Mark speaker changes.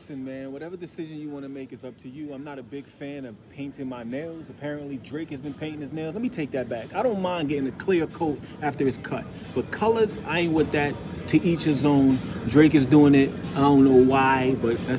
Speaker 1: Listen, man, whatever decision you want to make is up to you. I'm not a big fan of painting my nails. Apparently, Drake has been painting his nails. Let me take that back. I don't mind getting a clear coat after it's cut. But colors, I ain't with that. To each his own. Drake is doing it. I don't know why, but that's